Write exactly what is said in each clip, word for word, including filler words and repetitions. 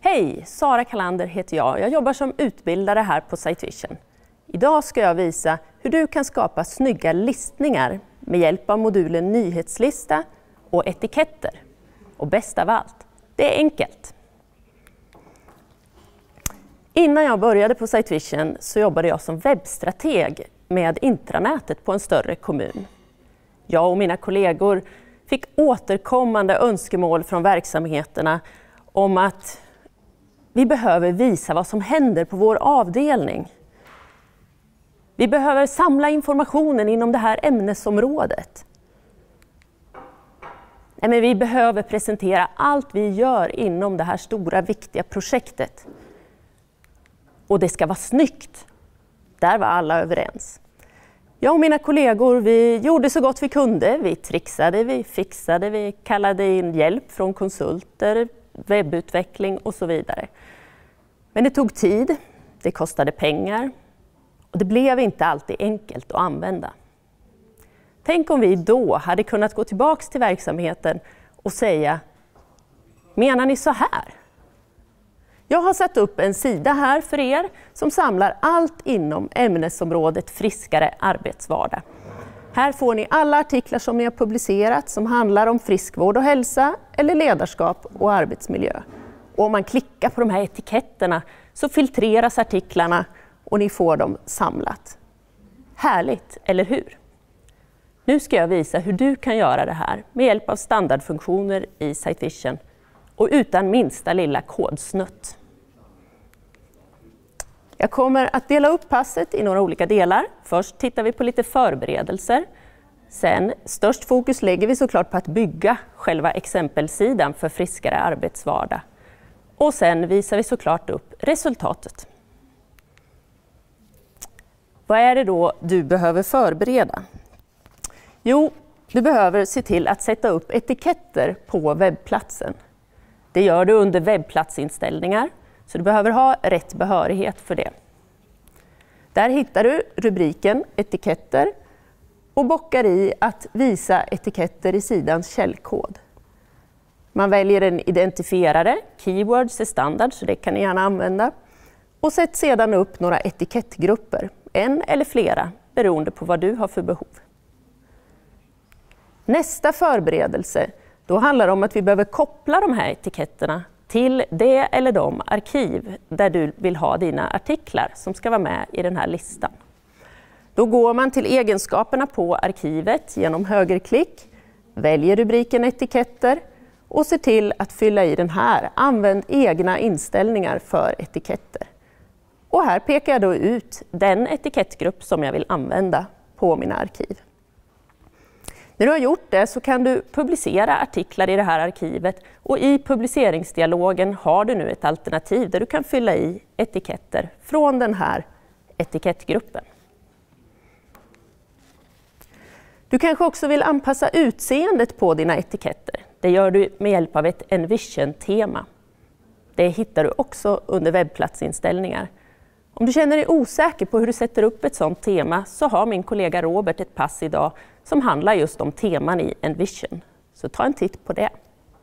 Hej, Sara Kalander heter jag. Jag jobbar som utbildare här på Sitevision. Idag ska jag visa hur du kan skapa snygga listningar med hjälp av modulen nyhetslista och etiketter. Och bäst av allt, det är enkelt. Innan jag började på Sitevision så jobbade jag som webbstrateg med intranätet på en större kommun. Jag och mina kollegor fick återkommande önskemål från verksamheterna om att vi behöver visa vad som händer på vår avdelning. Vi behöver samla informationen inom det här ämnesområdet. Nej, men vi behöver presentera allt vi gör inom det här stora viktiga projektet. Och det ska vara snyggt. Där var alla överens. Jag och mina kollegor, vi gjorde så gott vi kunde. Vi trixade, vi fixade, vi kallade in hjälp från konsulter, webbutveckling och så vidare. Men det tog tid, det kostade pengar och det blev inte alltid enkelt att använda. Tänk om vi då hade kunnat gå tillbaka till verksamheten och säga: menar ni så här? Jag har satt upp en sida här för er som samlar allt inom ämnesområdet friskare arbetsvardag. Här får ni alla artiklar som ni har publicerat som handlar om friskvård och hälsa eller ledarskap och arbetsmiljö. Och om man klickar på de här etiketterna så filtreras artiklarna och ni får dem samlat. Härligt, eller hur? Nu ska jag visa hur du kan göra det här med hjälp av standardfunktioner i Sitevision och utan minsta lilla kodsnutt. Jag kommer att dela upp passet i några olika delar. Först tittar vi på lite förberedelser. Sen, störst fokus lägger vi såklart på att bygga själva exempelsidan för friskare arbetsvardag. Och sen visar vi såklart upp resultatet. Vad är det då du behöver förbereda? Jo, du behöver se till att sätta upp etiketter på webbplatsen. Det gör du under webbplatsinställningar, så du behöver ha rätt behörighet för det. Där hittar du rubriken etiketter och bockar i att visa etiketter i sidans källkod. Man väljer en identifierare, keywords är standard så det kan ni gärna använda. Och sätt sedan upp några etikettgrupper, en eller flera, beroende på vad du har för behov. Nästa förberedelse, då handlar det om att vi behöver koppla de här etiketterna till det eller de arkiv där du vill ha dina artiklar som ska vara med i den här listan. Då går man till egenskaperna på arkivet genom högerklick, väljer rubriken etiketter och ser till att fylla i den här. Använd egna inställningar för etiketter. Och här pekar jag då ut den etikettgrupp som jag vill använda på mina arkiv. När du har gjort det så kan du publicera artiklar i det här arkivet och i publiceringsdialogen har du nu ett alternativ där du kan fylla i etiketter från den här etikettgruppen. Du kanske också vill anpassa utseendet på dina etiketter. Det gör du med hjälp av ett Envision-tema. Det hittar du också under webbplatsinställningar. Om du känner dig osäker på hur du sätter upp ett sådant tema så har min kollega Robert ett pass idag som handlar just om teman i Envision. Så ta en titt på det.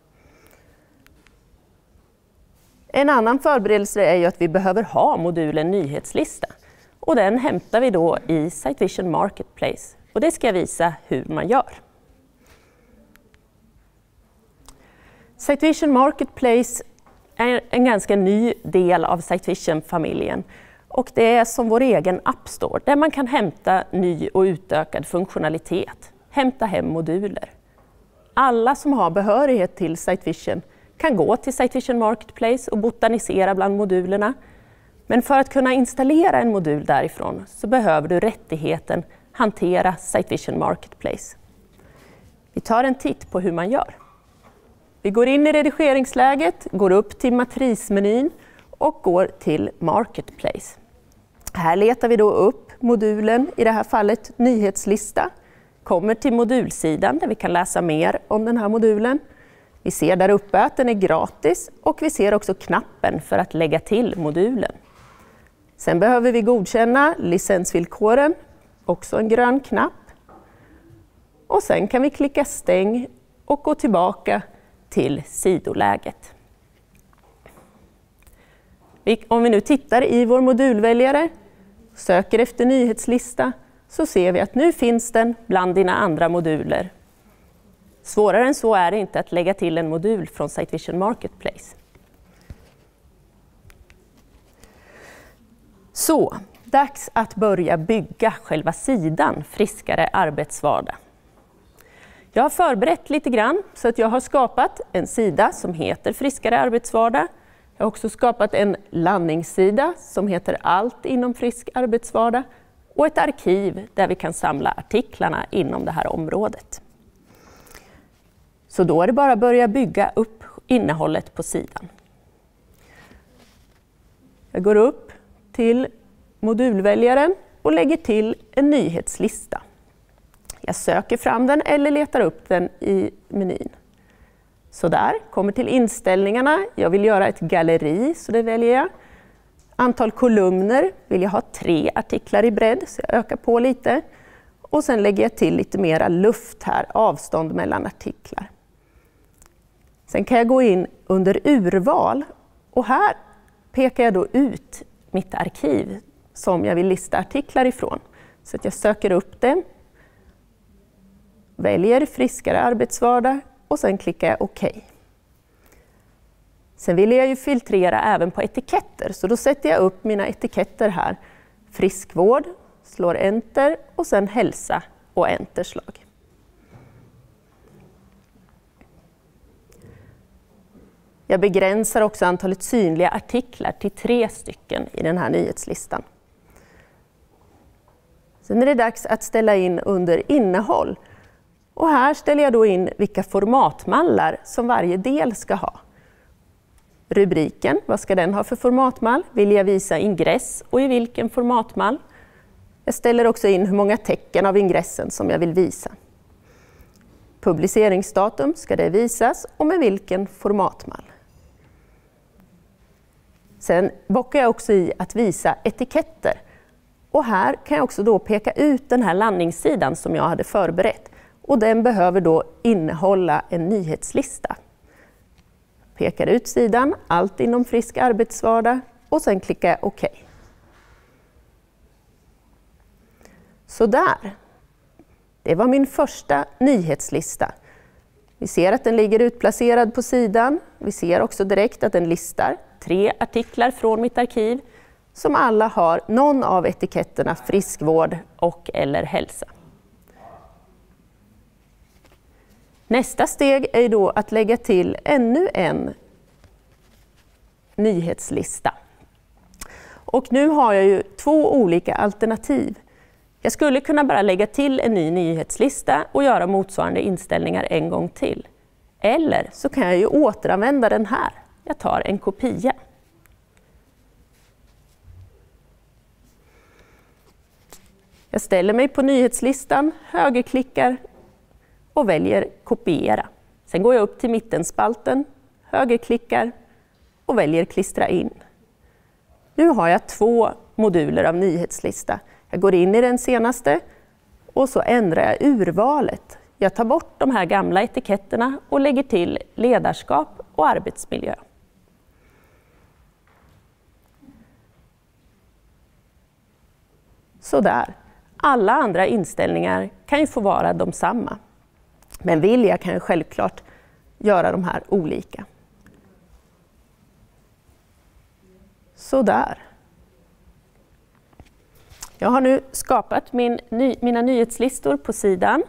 En annan förberedelse är ju att vi behöver ha modulen nyhetslista. Och den hämtar vi då i Sitevision Marketplace. Och det ska jag visa hur man gör. Sitevision Marketplace är en ganska ny del av Sitevision-familjen. Och det är som vår egen App Store där man kan hämta ny och utökad funktionalitet. Hämta hem moduler. Alla som har behörighet till Sitevision kan gå till Sitevision Marketplace och botanisera bland modulerna. Men för att kunna installera en modul därifrån så behöver du rättigheten hantera Sitevision Marketplace. Vi tar en titt på hur man gör. Vi går in i redigeringsläget, går upp till matrismenyn och går till Marketplace. Här letar vi då upp modulen, i det här fallet nyhetslista. Kommer till modulsidan där vi kan läsa mer om den här modulen. Vi ser där uppe att den är gratis och vi ser också knappen för att lägga till modulen. Sen behöver vi godkänna licensvillkoren, också en grön knapp. Och sen kan vi klicka stäng och gå tillbaka till sidoläget. Om vi nu tittar i vår modulväljare, söker efter nyhetslista, så ser vi att nu finns den bland dina andra moduler. Svårare än så är det inte att lägga till en modul från Sitevision Marketplace. Så, dags att börja bygga själva sidan Friskare arbetsvardag. Jag har förberett lite grann så att jag har skapat en sida som heter Friskare arbetsvardag. Jag har också skapat en landningssida som heter Allt inom frisk arbetsvardag och ett arkiv där vi kan samla artiklarna inom det här området. Så då är det bara att börja bygga upp innehållet på sidan. Jag går upp till modulväljaren och lägger till en nyhetslista. Jag söker fram den eller letar upp den i menyn. Så där, kommer till inställningarna. Jag vill göra ett galleri, så det väljer jag. Antal kolumner vill jag ha tre artiklar i bredd, så jag ökar på lite. Och sen lägger jag till lite mera luft här, avstånd mellan artiklar. Sen kan jag gå in under urval och här pekar jag då ut mitt arkiv som jag vill lista artiklar ifrån. Så att jag söker upp det, väljer Friskare arbetsvardag och sen klickar jag OK. Sen vill jag ju filtrera även på etiketter, så då sätter jag upp mina etiketter här. Friskvård, slår enter och sen hälsa och enterslag. Jag begränsar också antalet synliga artiklar till tre stycken i den här nyhetslistan. Sen är det dags att ställa in under innehåll. Och här ställer jag då in vilka formatmallar som varje del ska ha. Rubriken, vad ska den ha för formatmall? Vill jag visa ingress och i vilken formatmall? Jag ställer också in hur många tecken av ingressen som jag vill visa. Publiceringsdatum, ska det visas och med vilken formatmall? Sen bockar jag också i att visa etiketter. Och här kan jag också då peka ut den här landningssidan som jag hade förberett. Och den behöver då innehålla en nyhetslista. Pekar ut sidan, allt inom frisk arbetsvardag och sen klickar jag OK. Så där. Det var min första nyhetslista. Vi ser att den ligger utplacerad på sidan. Vi ser också direkt att den listar tre artiklar från mitt arkiv som alla har någon av etiketterna friskvård och eller hälsa. Nästa steg är då att lägga till ännu en nyhetslista. Och nu har jag ju två olika alternativ. Jag skulle kunna bara lägga till en ny nyhetslista och göra motsvarande inställningar en gång till. Eller så kan jag ju återanvända den här. Jag tar en kopia. Jag ställer mig på nyhetslistan, högerklickar och väljer kopiera. Sen går jag upp till mittenspalten, högerklickar och väljer klistra in. Nu har jag två moduler av nyhetslista. Jag går in i den senaste och så ändrar jag urvalet. Jag tar bort de här gamla etiketterna och lägger till ledarskap och arbetsmiljö. Så där. Alla andra inställningar kan ju få vara de samma. Men vill jag kan jag självklart göra de här olika. Så där. Jag har nu skapat min, ny, mina nyhetslistor på sidan.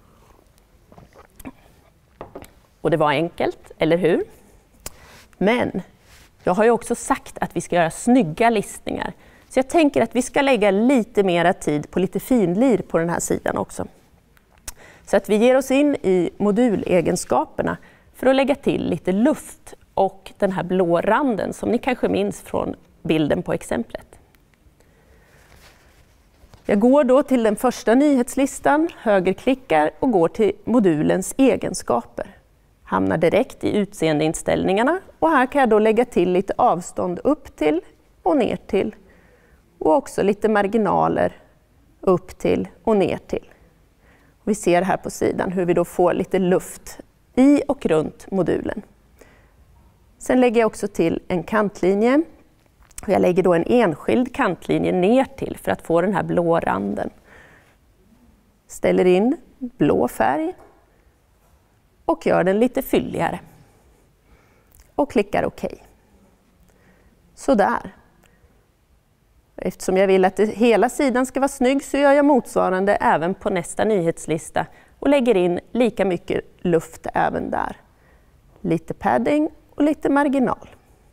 Och det var enkelt, eller hur? Men jag har ju också sagt att vi ska göra snygga listningar. Så jag tänker att vi ska lägga lite mera tid på lite finlir på den här sidan också. Så att vi ger oss in i modulegenskaperna för att lägga till lite luft och den här blå randen som ni kanske minns från bilden på exemplet. Jag går då till den första nyhetslistan, högerklickar och går till modulens egenskaper. Hamnar direkt i utseendeinställningarna och här kan jag då lägga till lite avstånd upp till och ner till. Och också lite marginaler upp till och ner till. Vi ser här på sidan hur vi då får lite luft i och runt modulen. Sen lägger jag också till en kantlinje Jag lägger då en enskild kantlinje ner till för att få den här blå randen. Ställer in blå färg och gör den lite fylligare. Och klickar OK. Sådär. Eftersom jag vill att det, hela sidan ska vara snygg så gör jag motsvarande även på nästa nyhetslista och lägger in lika mycket luft även där. Lite padding och lite marginal.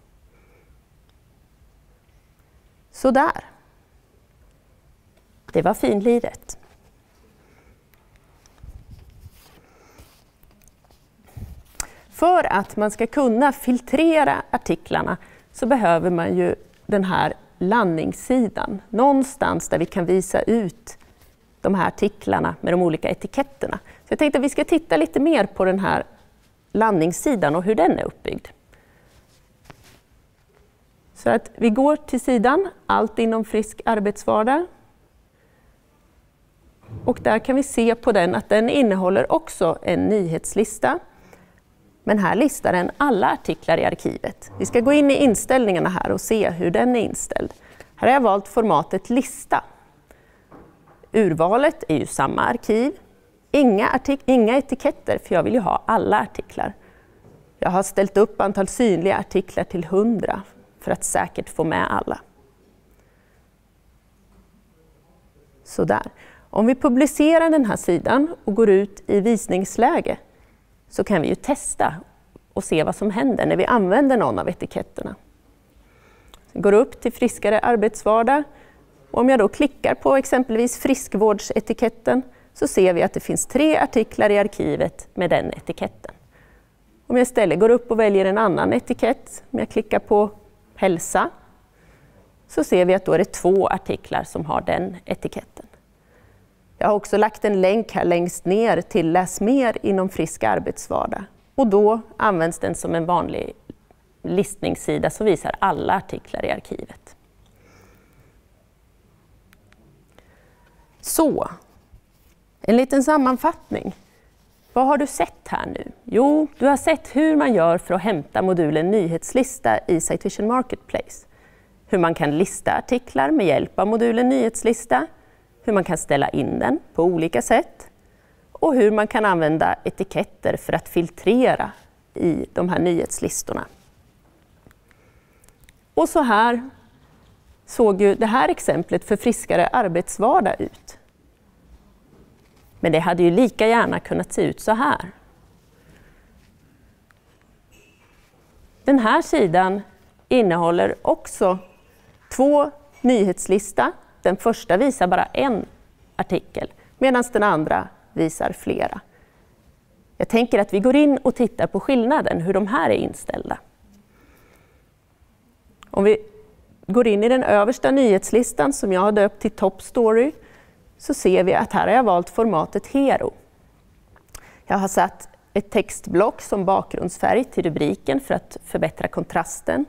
Sådär. Det var finliret. För att man ska kunna filtrera artiklarna så behöver man ju den här landningssidan. Någonstans där vi kan visa ut de här artiklarna med de olika etiketterna. Så jag tänkte att vi ska titta lite mer på den här landningssidan och hur den är uppbyggd. Så att vi går till sidan, allt inom Frisk arbetsvardag. Och där kan vi se på den att den innehåller också en nyhetslista. Men här listar den alla artiklar i arkivet. Vi ska gå in i inställningarna här och se hur den är inställd. Här har jag valt formatet lista. Urvalet är ju samma arkiv. Inga, artik- inga etiketter, för jag vill ju ha alla artiklar. Jag har ställt upp antal synliga artiklar till hundra för att säkert få med alla. Sådär. Om vi publicerar den här sidan och går ut i visningsläge så kan vi ju testa och se vad som händer när vi använder någon av etiketterna. Jag går upp till Friskare arbetsvardag och om jag då klickar på exempelvis friskvårdsetiketten så ser vi att det finns tre artiklar i arkivet med den etiketten. Om jag istället går upp och väljer en annan etikett, om jag klickar på hälsa, så ser vi att då är det två artiklar som har den etiketten. Jag har också lagt en länk här längst ner till Läs mer inom Frisk arbetsvardag. Och då används den som en vanlig listningssida som visar alla artiklar i arkivet. Så, en liten sammanfattning. Vad har du sett här nu? Jo, du har sett hur man gör för att hämta modulen nyhetslista i Citation Marketplace. Hur man kan lista artiklar med hjälp av modulen nyhetslista. Hur man kan ställa in den på olika sätt. Och hur man kan använda etiketter för att filtrera i de här nyhetslistorna. Och så här såg ju det här exemplet för Friskare arbetsvardag ut. Men det hade ju lika gärna kunnat se ut så här. Den här sidan innehåller också två nyhetslista. Den första visar bara en artikel medan den andra visar flera. Jag tänker att vi går in och tittar på skillnaden, hur de här är inställda. Om vi går in i den översta nyhetslistan som jag har döpt till Top Story så ser vi att här har jag valt formatet Hero. Jag har satt ett textblock som bakgrundsfärg till rubriken för att förbättra kontrasten.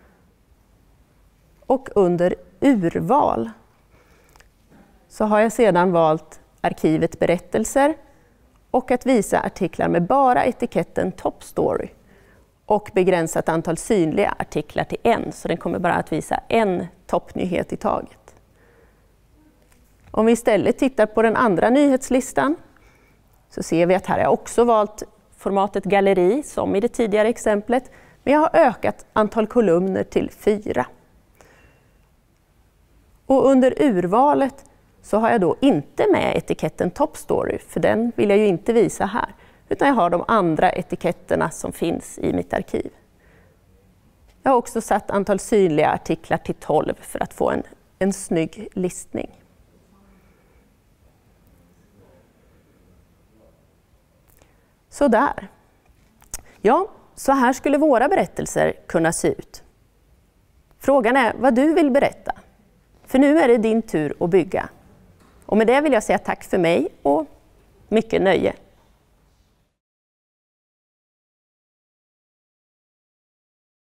Och under urval så har jag sedan valt arkivet berättelser och att visa artiklar med bara etiketten Top Story och begränsat antal synliga artiklar till en, så den kommer bara att visa en toppnyhet i taget. Om vi istället tittar på den andra nyhetslistan så ser vi att här har jag också valt formatet galleri som i det tidigare exemplet, men jag har ökat antal kolumner till fyra. Och under urvalet så har jag då inte med etiketten Top Story, för den vill jag ju inte visa här, utan jag har de andra etiketterna som finns i mitt arkiv. Jag har också satt antal synliga artiklar till tolv för att få en, en snygg listning. Så där. Ja, så här skulle våra berättelser kunna se ut. Frågan är vad du vill berätta. För nu är det din tur att bygga. Och med det vill jag säga tack för mig och mycket nöje.